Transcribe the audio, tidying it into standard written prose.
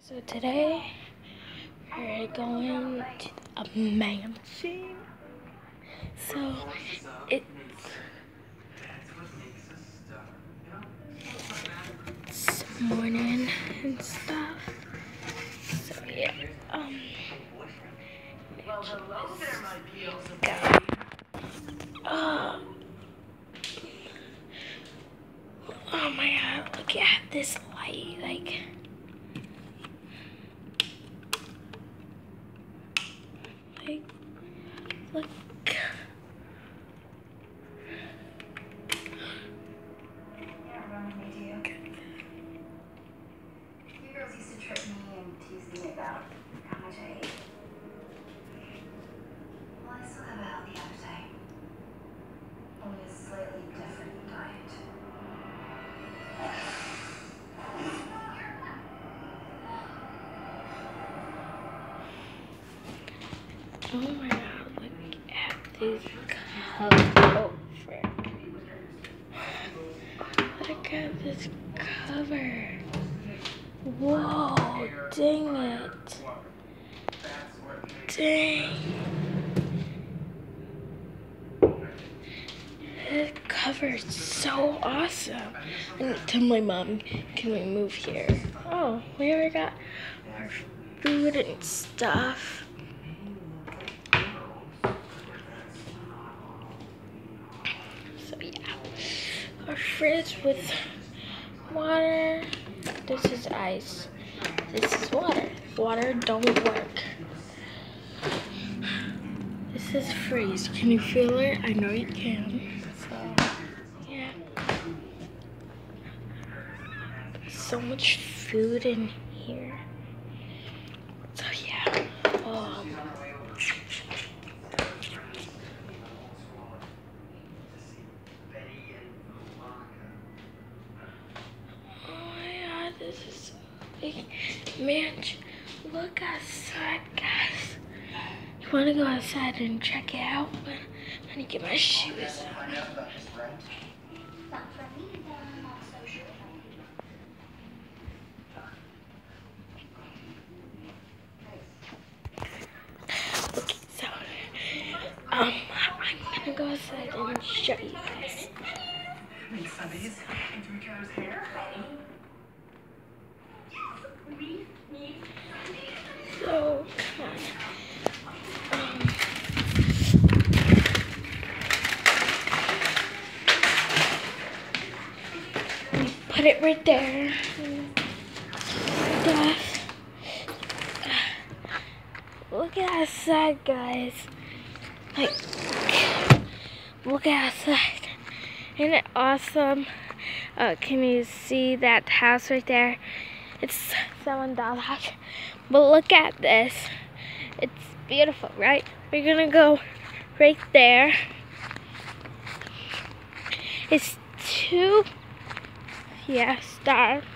So today we're going to a mansion. So it's morning and stuff. So yeah, oh my god, look at this light, like. Look. You girls used to trip me and tease me about how much I ate. Well, I still have a healthy appetite. Only a slightly different diet. Oh my god, look at this cover. Oh, frick. Look at this cover. Whoa, dang it. Dang. This cover is so awesome. I need to tell my mom, can we move here? Oh, we already got our food and stuff. So yeah, our fridge with water. This is ice. This is water. Water don't work. This is freeze. Can you feel it? I know you can. So yeah. So much food in here. So yeah. Oh my god, this is so big mansion. Look outside, guys. You want to go outside and check it out? But I need to get my shoes on. Okay, so I'm gonna go outside and show you guys. So come on. Put it right there. Look at outside, guys. Like, look at outside. Isn't it awesome? Can you see that house right there? It's $7. But look at this. It's beautiful, right? We're gonna go right there. It's 2 star.